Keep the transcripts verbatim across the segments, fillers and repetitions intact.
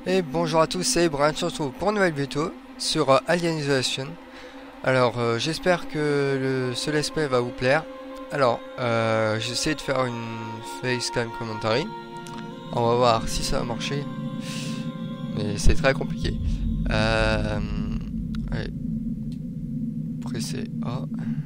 Et bonjour à tous, c'est Brian, on se retrouve pour une nouvelle vidéo sur euh, Alien Isolation. Alors euh, j'espère que le, ce let's play va vous plaire. Alors euh, j'essaie de faire une facecam commentary. On va voir si ça va marcher. Mais c'est très compliqué. Euh, allez. Presser A.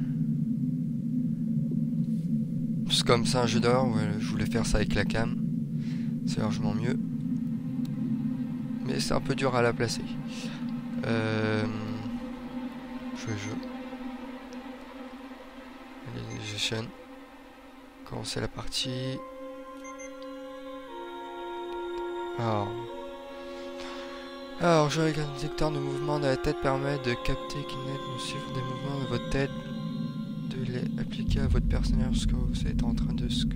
C'est comme ça un jeu d'horreur, ouais, je voulais faire ça avec la cam. C'est largement mieux. Mais c'est un peu dur à la placer. Euh... Jouer jeu. Alienization. Commencer la partie. Alors. Alors, jouer avec un détecteur de mouvement de la tête permet de capter qui n'est de suivre des mouvements de votre tête, de les appliquer à votre personnage ce que vous êtes en train de sculpter.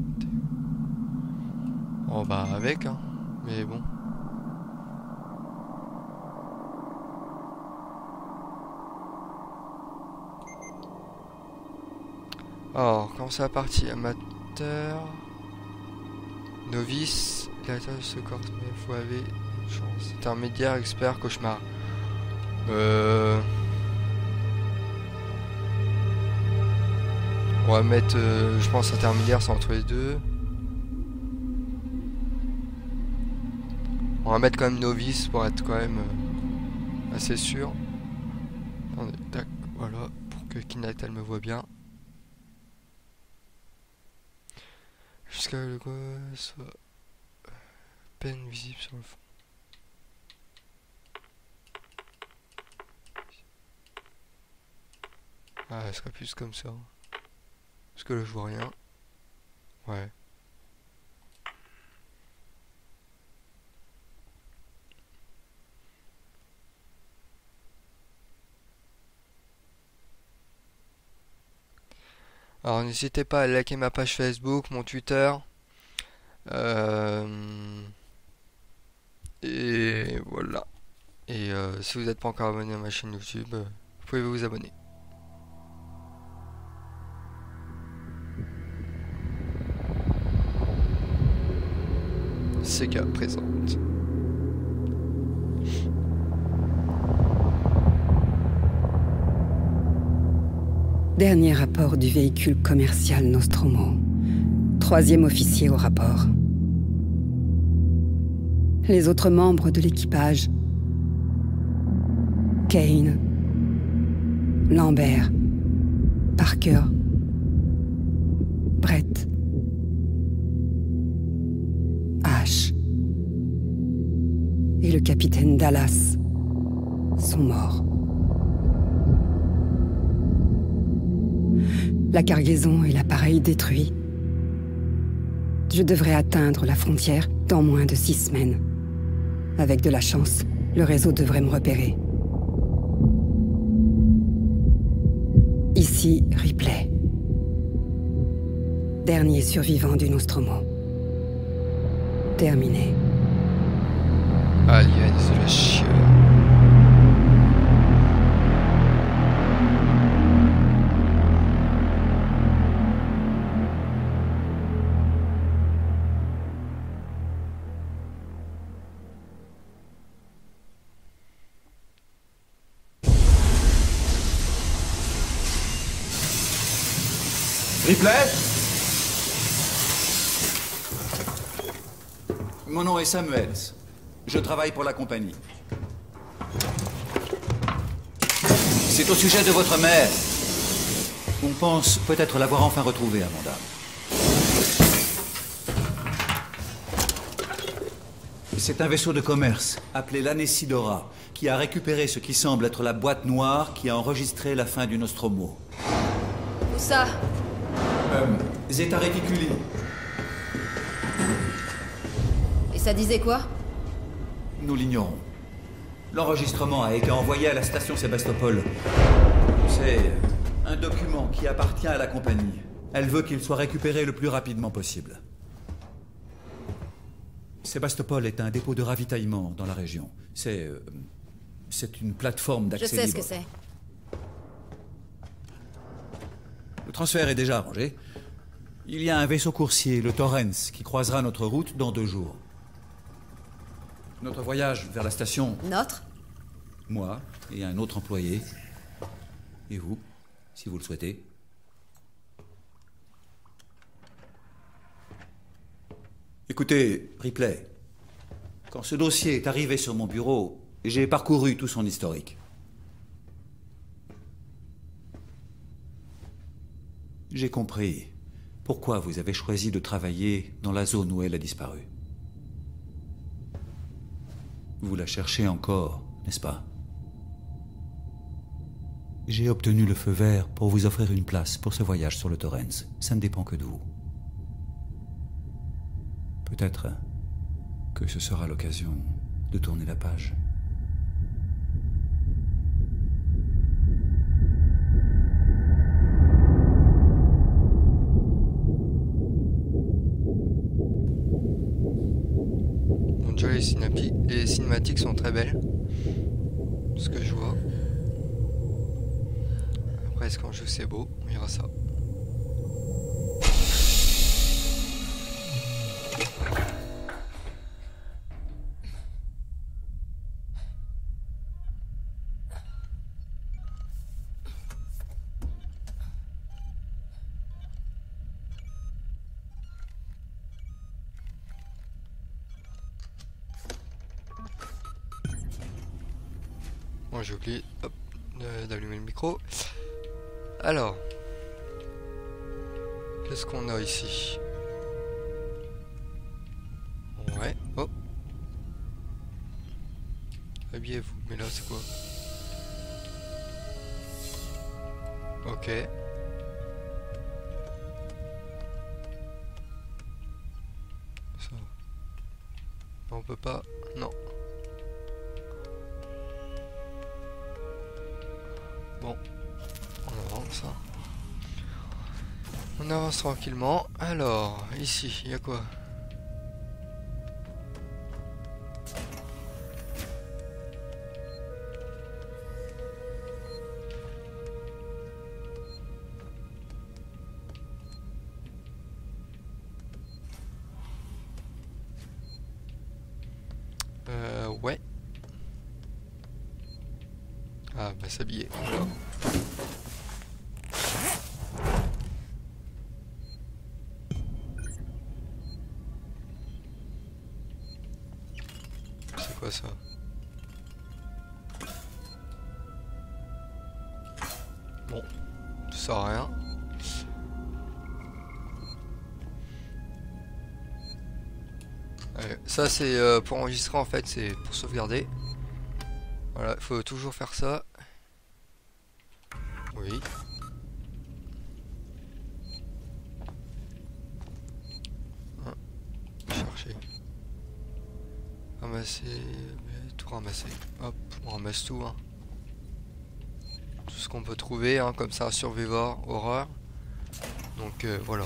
Oh bah avec hein, mais bon. Alors, commencer la partie amateur, novice, la tâche se corse, mais vous avez une chance. Intermédiaire, expert, cauchemar. Euh... On va mettre, euh, je pense, intermédiaire, c'est entre les deux. On va mettre quand même novice pour être quand même euh, assez sûr. Attendez, tac, voilà, pour que Kinect elle me voit bien. Jusqu'à le quoi soit peine visible sur le fond. Ah, elle serait plus comme ça. Parce que là je vois rien. Ouais. Alors n'hésitez pas à liker ma page Facebook, mon Twitter. Euh... Et voilà. Et euh, si vous n'êtes pas encore abonné à ma chaîne YouTube, euh, vous pouvez vous abonner. Sega présente. Dernier rapport du véhicule commercial Nostromo. Troisième officier au rapport. Les autres membres de l'équipage. Kane. Lambert. Parker. Brett. Ash. Et le capitaine Dallas sont morts. La cargaison et l'appareil détruits. Je devrais atteindre la frontière dans moins de six semaines. Avec de la chance, le réseau devrait me repérer. Ici, Ripley. Dernier survivant du Nostromo. Terminé. Alien Isolation. Ripley? Mon nom est Samuels. Je travaille pour la compagnie. C'est au sujet de votre mère. On pense peut-être l'avoir enfin retrouvée, Amanda. C'est un vaisseau de commerce, appelé l'Anesidora, qui a récupéré ce qui semble être la boîte noire qui a enregistré la fin du Nostromo. Où ça? Euh, Zeta Reticuli. Et ça disait quoi? Nous l'ignorons. L'enregistrement a été envoyé à la station Sébastopol. C'est un document qui appartient à la compagnie. Elle veut qu'il soit récupéré le plus rapidement possible. Sébastopol est un dépôt de ravitaillement dans la région. C'est... Euh, c'est une plateforme d'accès Je sais libre. ce que c'est. Le transfert est déjà arrangé. Il y a un vaisseau coursier, le Torrens, qui croisera notre route dans deux jours. Notre voyage vers la station, Notre? moi et un autre employé. Et vous, si vous le souhaitez. Écoutez, Ripley, quand ce dossier est arrivé sur mon bureau, j'ai parcouru tout son historique. J'ai compris pourquoi vous avez choisi de travailler dans la zone où elle a disparu. Vous la cherchez encore, n'est-ce pas? J'ai obtenu le feu vert pour vous offrir une place pour ce voyage sur le Torrens. Ça ne dépend que de vous. Peut-être que ce sera l'occasion de tourner la page. Bon, déjà les, cinématiques, les cinématiques sont très belles. Ce que je vois. Après, est-ce qu'en jeu c'est beau? On verra ça. Bon, j'ai oublié hop, d'allumer le micro. Alors, qu'est-ce qu'on a ici? Ouais, oh. Habillez-vous, mais là c'est quoi? Ok. Ça. On peut pas. Non. Bon, on avance. On avance tranquillement. Alors, ici, il y a quoi? Euh, ouais. Ah, bah s'habiller. Voilà. C'est quoi ça? Bon, ça sert à rien. Allez, ça c'est euh, pour enregistrer en fait, c'est pour sauvegarder. Voilà, il faut toujours faire ça. Oui. Ah, chercher. Ramasser, tout ramasser. Hop, on ramasse tout. Hein. Tout ce qu'on peut trouver, hein, comme ça, survivor, horreur. Donc euh, voilà.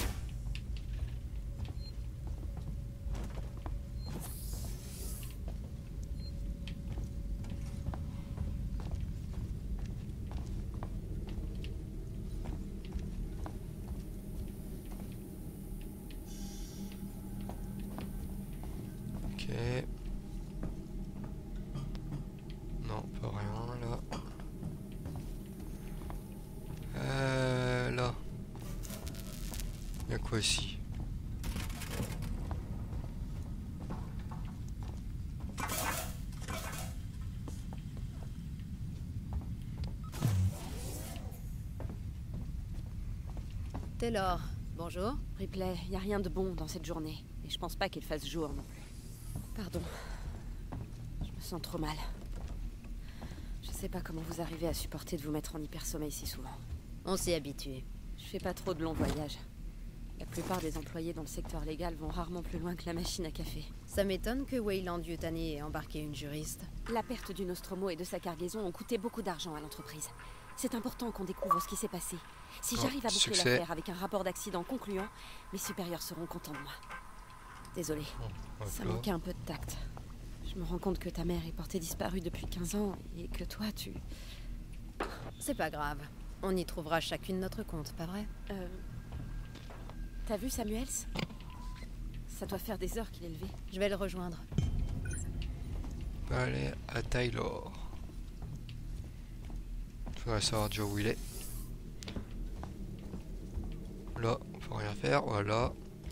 Ok. Non, pas rien là. Euh, là. Il y a quoi ici? Taylor, bonjour. Ripley, y a rien de bon dans cette journée. Et je pense pas qu'il fasse jour non plus. Pardon. Je me sens trop mal. Je sais pas comment vous arrivez à supporter de vous mettre en hypersommeil si souvent. On s'y est habitué. Je fais pas trop de longs voyages. La plupart des employés dans le secteur légal vont rarement plus loin que la machine à café. Ça m'étonne que Weyland Yutani ait embarqué une juriste. La perte du Nostromo et de sa cargaison ont coûté beaucoup d'argent à l'entreprise. C'est important qu'on découvre ce qui s'est passé. Si Oh, j'arrive à boucler succès. l'affaire avec un rapport d'accident concluant, mes supérieurs seront contents de moi. Désolée, Bon, ça hop là. manquait un peu de tact. Je me rends compte que ta mère est portée disparue depuis quinze ans et que toi, tu... C'est pas grave. On y trouvera chacune notre compte, pas vrai? Euh... T'as vu Samuels? Ça doit faire des heures qu'il est levé. Je vais le rejoindre. peut aller à Taylor. Faudrait savoir déjà où il est. Là, on peut rien faire, voilà.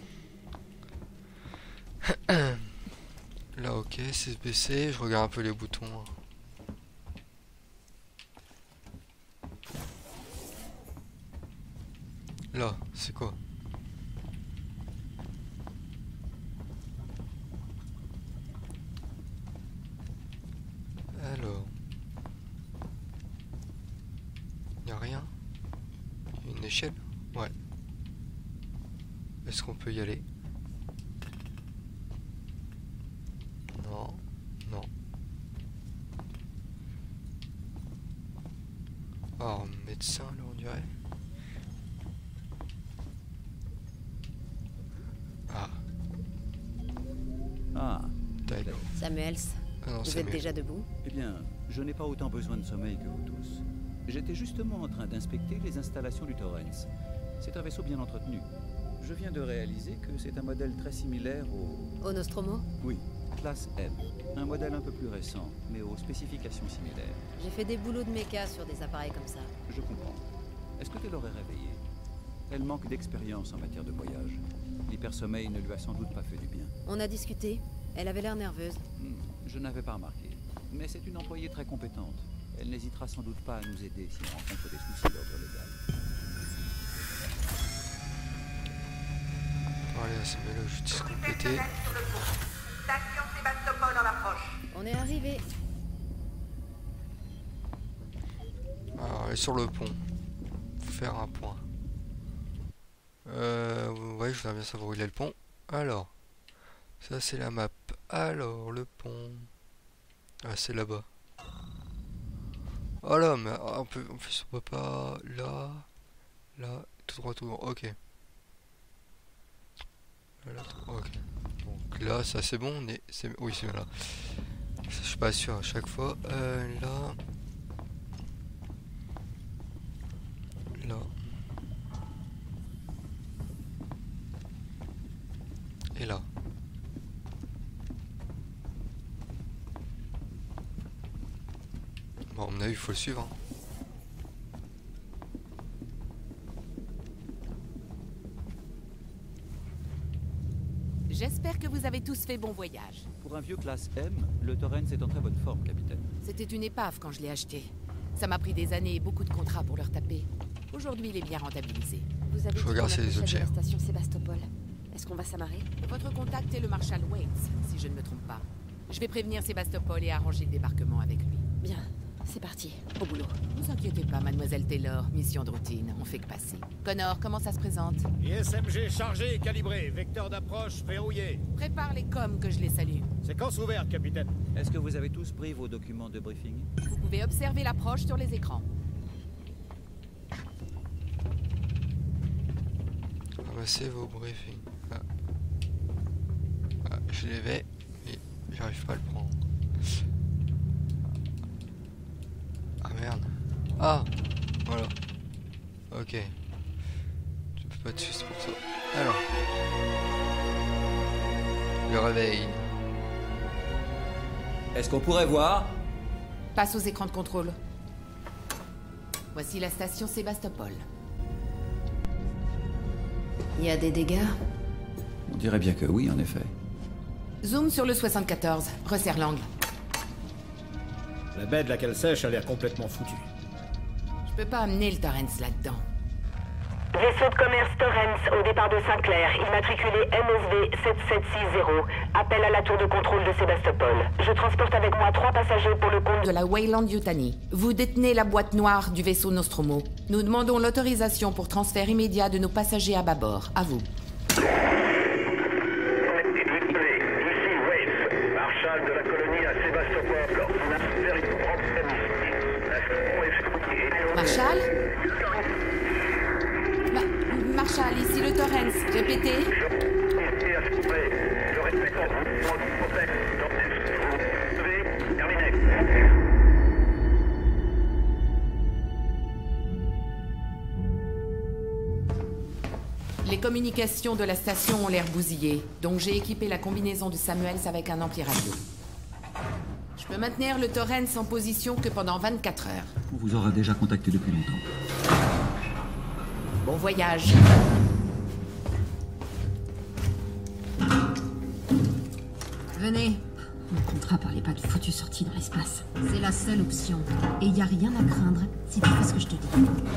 Là, ok, c'est baissé. Je regarde un peu les boutons. Là, c'est quoi? Alors, y a rien? Y a une échelle? Ouais. Est-ce qu'on peut y aller? Non, non. Oh, médecin là on dirait. Ah. Ah, Taylor. Samuels, Ah non, vous c'est êtes mieux. déjà debout? eh bien, je n'ai pas autant besoin de sommeil que vous tous. J'étais justement en train d'inspecter les installations du Torrens. C'est un vaisseau bien entretenu. Je viens de réaliser que c'est un modèle très similaire au... Au Nostromo? Oui, classe M. Un modèle un peu plus récent, mais aux spécifications similaires. J'ai fait des boulots de méca sur des appareils comme ça. Je comprends. Est-ce que tu l'aurais réveillée? Elle manque d'expérience en matière de voyage. L'hypersommeil ne lui a sans doute pas fait du bien. On a discuté. Elle avait l'air nerveuse. Hmm, je n'avais pas remarqué. Mais c'est une employée très compétente. Elle n'hésitera sans doute pas à nous aider si on rencontre des soucis d'ordre légal. Allez, c'est mieux là, justice complétée. Station Sébastopol en approche. On est arrivé. Alors, elle est sur le pont. Faut faire un point. Euh, ouais, je voudrais bien savoir où il est le pont. Alors, ça c'est la map. Alors, le pont. Ah, c'est là-bas. Oh là, mais ah, on peut, on peut, on peut pas. Là, là, tout droit, tout droit. Ok. Là, tout- ok. Donc là, ça c'est bon. On est, c'est, oui, c'est là. Je suis pas sûr à chaque fois. Euh, là. Là. Et là. Bon, à mon avis, il faut le suivre. Hein. J'espère que vous avez tous fait bon voyage. Pour un vieux classe M, le Torrens est en très bonne forme, capitaine. C'était une épave quand je l'ai acheté. Ça m'a pris des années et beaucoup de contrats pour le retaper. Aujourd'hui, il est bien rentabilisé. Vous avez Je dit regarde qu'on s'il y a des approchait de objets. la station Sébastopol. Est-ce qu'on va s'amarrer? Votre contact est le Marshal Waits, si je ne me trompe pas. Je vais prévenir Sébastopol et arranger le débarquement avec lui. Bien, c'est parti, au boulot. Ne vous inquiétez pas, mademoiselle Taylor. Mission de routine, on fait que passer. Connor, comment ça se présente? I S M G chargé et calibré. Vecteur d'approche verrouillé. Prépare les coms que je les salue. Séquence ouverte, capitaine. Est-ce que vous avez tous pris vos documents de briefing? Vous pouvez observer l'approche sur les écrans. Ramassez vos briefings. Ah. Ah, je les vais, mais j'arrive pas à le prendre. Ah merde. Ah, voilà. Ok. Je peux pas te suivre pour ça. Alors. Le réveil. Est-ce qu'on pourrait voir? Passe aux écrans de contrôle. Voici la station Sébastopol. Il y a des dégâts? On dirait bien que oui, en effet. Zoom sur le soixante-quatorze. Resserre l'angle. La baie de laquelle sèche a l'air complètement foutue. Je peux pas amener le Torrens là-dedans. Vaisseau de commerce Torrens au départ de Saint-Clair, immatriculé M S V sept sept six zéro. Appel à la tour de contrôle de Sébastopol. Je transporte avec moi trois passagers pour le compte De la Weyland Yutani. Vous détenez la boîte noire du vaisseau Nostromo. Nous demandons l'autorisation pour transfert immédiat de nos passagers à bâbord. À vous. Ici Waits, marshal de la colonie à Sébastopol. On a fait une problème ici. La seconde est fouillée. Marshal Ma- Marshal, ici le Torrens. Répétez. Ici à ce près. Je respecte en vous. Mon conseil. Vous devez terminer. Les communications de la station ont l'air bousillées, donc j'ai équipé la combinaison de Samuels avec un ampli radio. Je peux maintenir le Torrens en position que pendant vingt-quatre heures. On vous aura déjà contacté depuis longtemps. Bon voyage. Venez. Mon contrat parlait pas de foutue sortie dans l'espace. C'est la seule option. Et y a rien à craindre si tu fais ce que je te dis.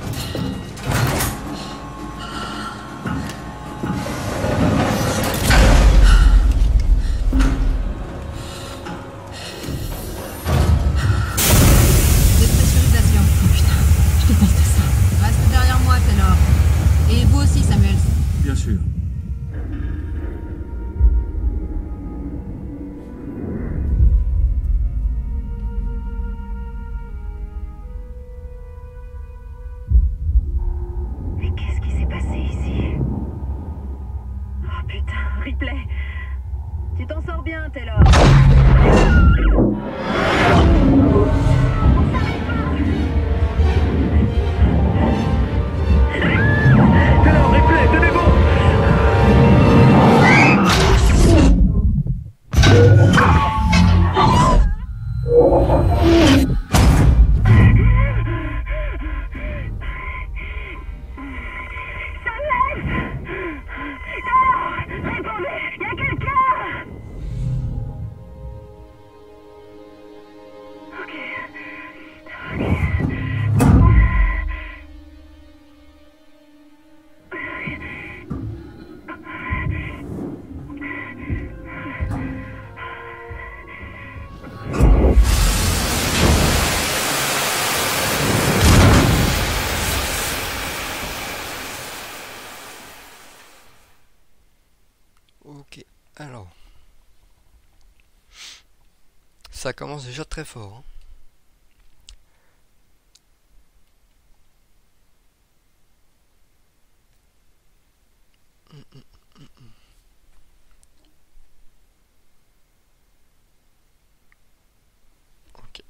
Dépressurisation. Oh putain, je déteste ça. Reste derrière moi, Taylor. Et vous aussi, Samuels. Bien sûr. Tu t'en sors bien, Taylor. Taylor, Ripley, tenez bon. Ok, alors ça commence déjà très fort, hein. Mm, mm, mm, mm. Ok.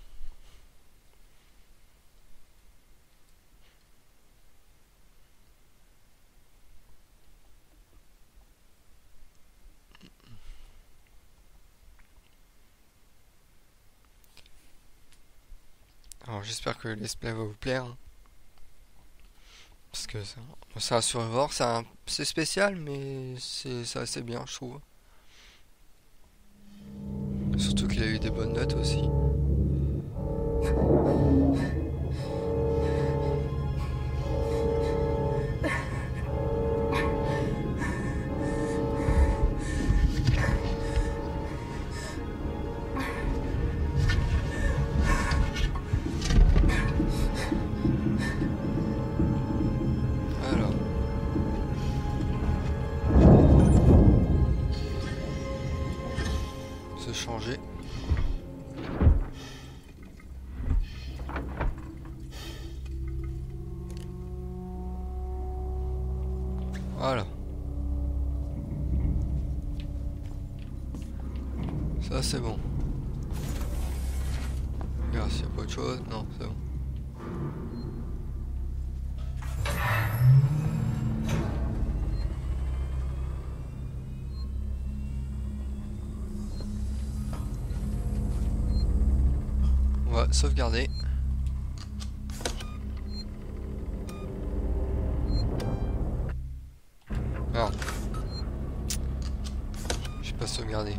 Alors j'espère que le let's play va vous plaire, hein. Parce que c'est un survivor, c'est un... c'est spécial mais c'est assez bien je trouve. Surtout qu'il a eu des bonnes notes aussi. Changer. Voilà. Ça c'est bon. Regarde s'il n'y a pas autre chose. Non, c'est bon. On va sauvegarder. Ah. J'ai pas sauvegardé.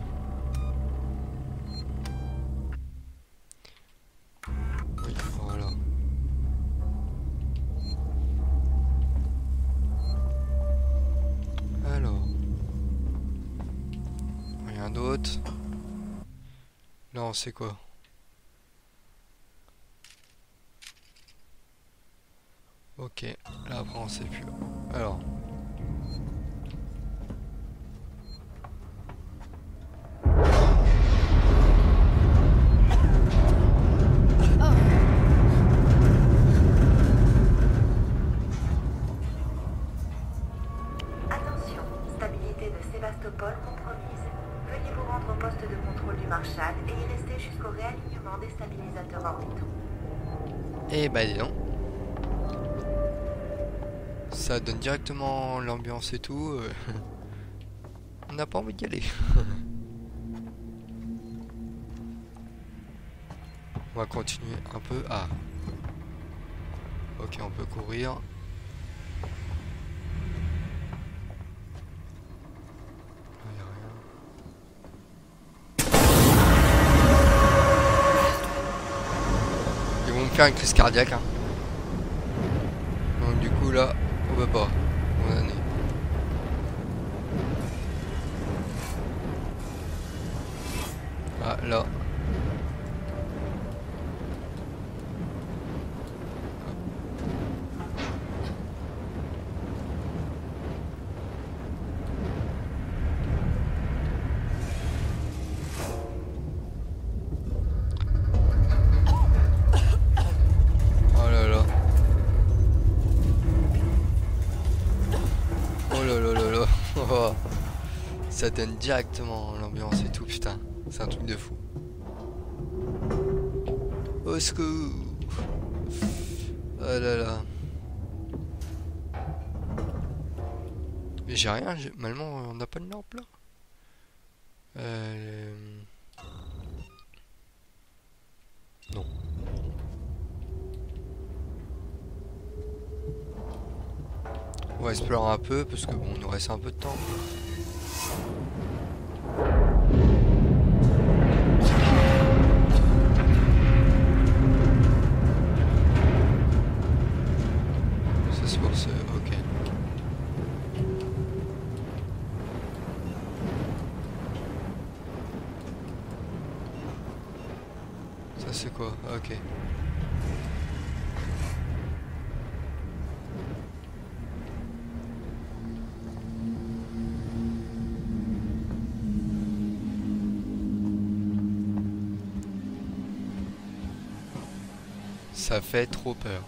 Oui, voilà. Alors. Rien d'autre. Là on sait quoi. Ok, là après on sait plus. Alors. Attention, stabilité de Sébastopol compromise. Veuillez vous rendre au poste de contrôle du Marshall et y rester jusqu'au réalignement des stabilisateurs orbitaux. Eh bah dis donc. Ça donne directement l'ambiance et tout. Euh... On n'a pas envie d'y aller. On va continuer un peu. Ah. Ok, on peut courir. Il y a rien. Ils vont me faire une crise cardiaque. Hein. Donc du coup là, on peut pas. On en est. Ah là. Oh là là. Oh là là là là. Oh. Ça donne directement l'ambiance et tout, putain. C'est un truc de fou. Au secours. Oh là là. Mais j'ai rien, normalement on n'a pas de lampe là. Euh... Non. On va explorer un peu parce que bon, il nous reste un peu de temps. Ça c'est pour ce... ok. Ça c'est quoi? Ok. Ça fait trop peur.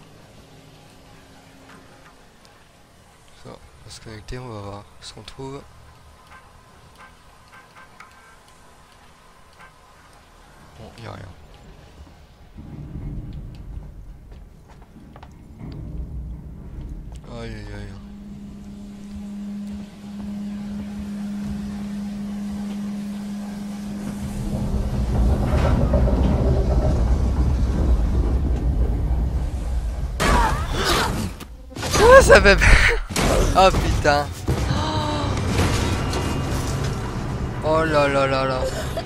Ça, on va se connecter, on va voir ce qu'on trouve. Bon, il n'y a rien. Aïe aïe aïe. Ah, ça fait peur. Oh putain. Oh là là là là.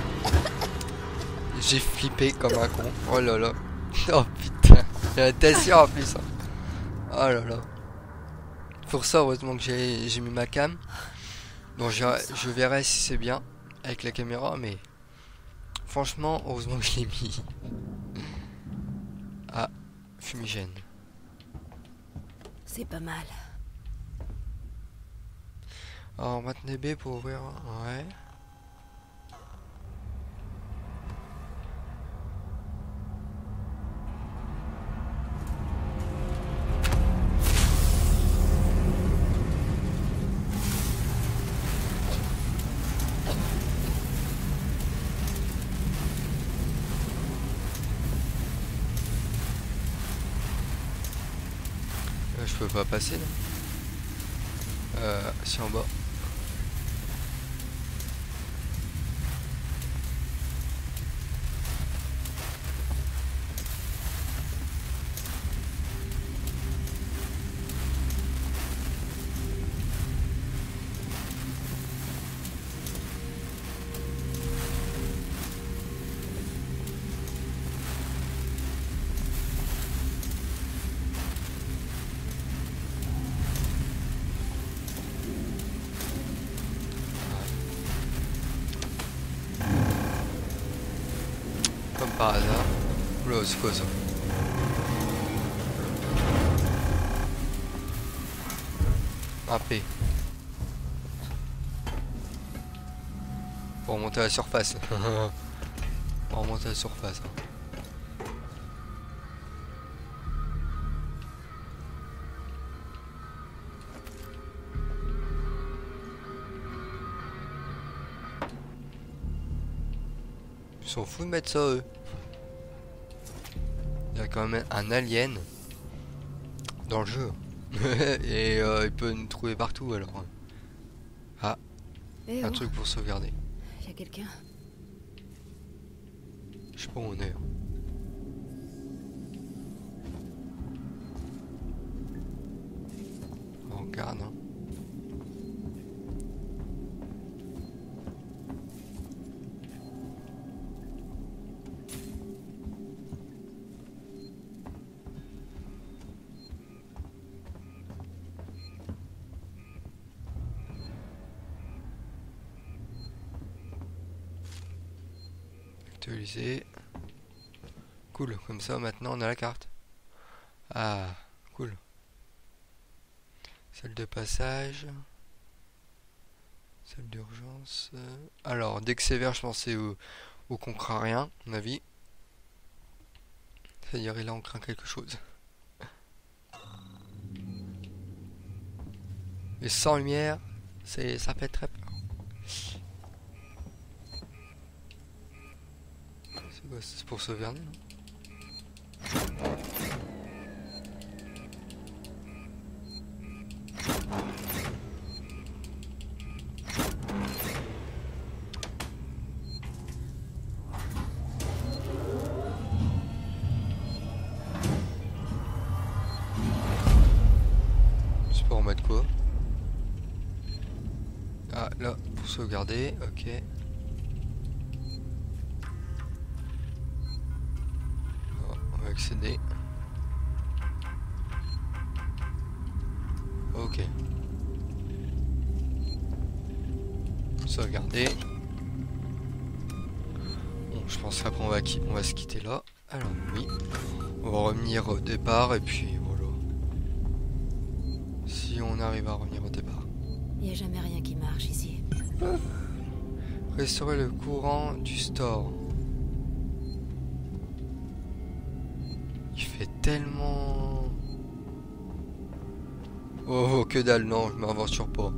J'ai flippé comme un con. Oh là là. Oh putain. J'ai la tension en plus. Oh là là. Pour ça, heureusement que j'ai mis ma cam. Donc je, je verrai si c'est bien avec la caméra, mais franchement, heureusement que je l'ai mis. Ah, fumigène. C'est pas mal. Alors, maintenez B pour ouvrir. Ouais. Je peux pas passer là. Euh, c'est en bas. Comme par hasard. Oula, c'est quoi ça? Un P. Pour remonter à la surface. Pour remonter à la surface. Hein. Ils s'en foutent de mettre ça eux. Il y a quand même un alien dans le jeu. Et euh, il peut nous trouver partout alors. Ah, Eh un oh. truc pour sauvegarder. Y a quelqu'un? Je sais pas où on est. on regarde. Hein. Actualiser. Cool, comme ça maintenant on a la carte. Ah, cool. Salle de passage. Salle d'urgence. Alors, dès que c'est vert, je pensais au, au qu'on craint rien, à mon avis. C'est-à-dire, là, on craint quelque chose. Et sans lumière, c'est ça fait très peur. C'est quoi? C'est pour sauvegarder, non? C'est pour remettre quoi? Ah là, pour sauvegarder, ok. On va accéder. Ok. Sauvegarder. Bon, je pense qu'après on va, on va se quitter là. Alors oui. On va revenir au départ et puis voilà. Si on arrive à revenir au départ. Il n'y a jamais rien qui marche ici. Restaurer le courant du store. Il fait tellement... Oh, que dalle, non, je m'aventure pas.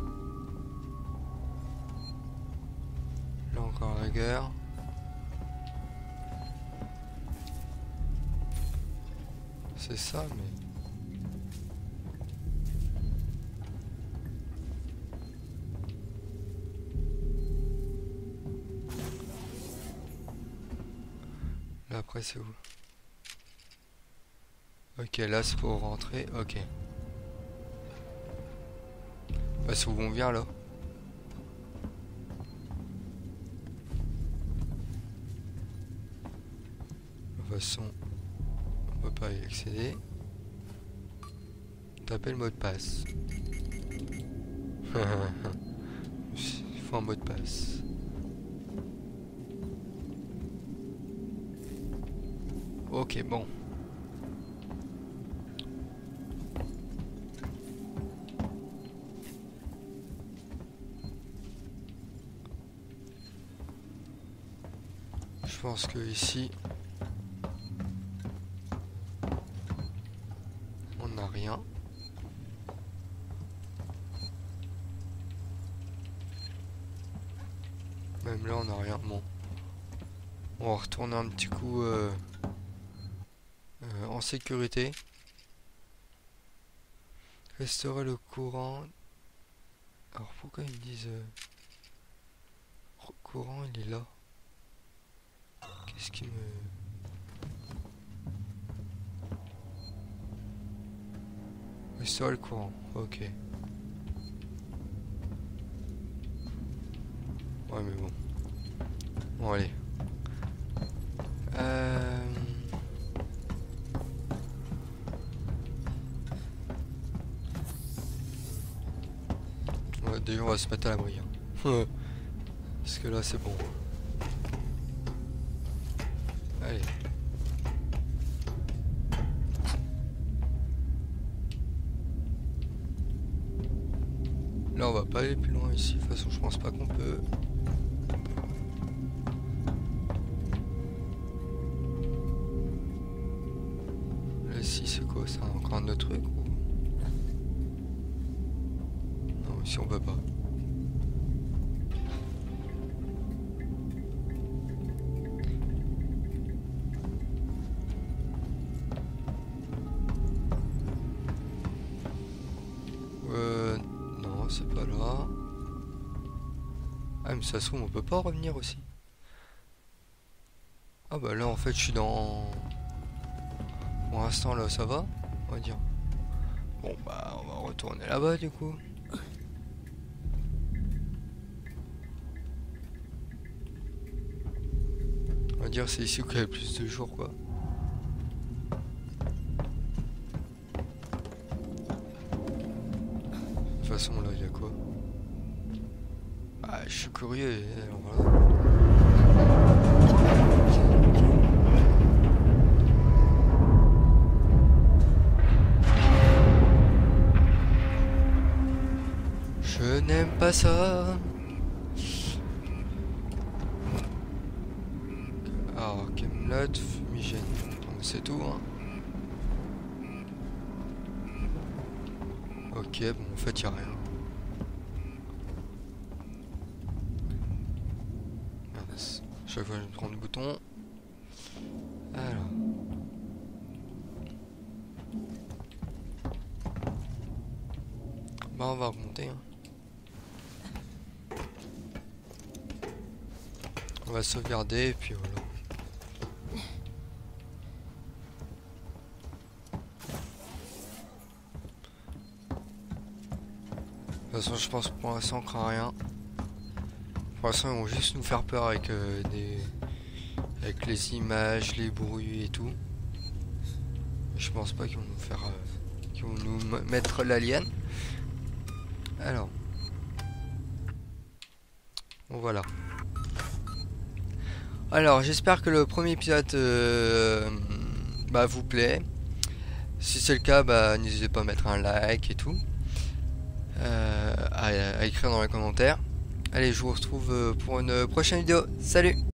Là encore la guerre. C'est ça, mais... Là après c'est où? Ok, là c'est pour rentrer, ok. Bah c'est où on vient là. De toute façon, on peut pas y accéder. Taper le mot de passe. Il faut un mot de passe. Ok, bon. Je pense que ici on n'a rien. Même là on n'a rien. Bon. On va retourner un petit coup euh, euh, en sécurité. Restaurer le courant. Alors pourquoi ils me disent euh, courant il est là? Qu'est-ce qui me... Restaurer le courant, ok. Ouais mais bon. Bon allez. Euh... Ouais, d'ailleurs on va se mettre à l'abri. Hein. Parce que là c'est bon. Allez. Là on va pas aller plus loin ici, de toute façon je pense pas qu'on peut. Là ici c'est quoi? C'est encore un autre truc ou... Non ici on peut pas. C'est pas là. Ah mais ça se trouve on peut pas revenir aussi. Ah bah là en fait je suis dans... Pour l'instant là ça va, on va dire. Bon bah on va retourner là-bas du coup. On va dire c'est ici qu'il y a le plus de jours quoi. De toute façon là il y a quoi? Ah je suis curieux alors voilà. Je n'aime pas ça. Alors, Camelot, fumigène. C'est tout, hein. Ok, bon, en fait, il n'y a rien. Mince. Chaque fois, je me prends le bouton. Alors. Bah, on va remonter, hein. On va sauvegarder et puis voilà. De toute façon je pense que pour l'instant on craint rien. Pour l'instant ils vont juste nous faire peur avec euh, des avec les images, les bruits et tout. Je pense pas qu'ils vont nous faire euh, qu'ils vont nous mettre l'alien. Alors. Bon voilà. Alors j'espère que le premier épisode euh, bah, vous plaît. Si c'est le cas, bah, n'hésitez pas à mettre un like et tout. Euh, à, à écrire dans les commentaires. Allez, je vous retrouve pour une prochaine vidéo. Salut!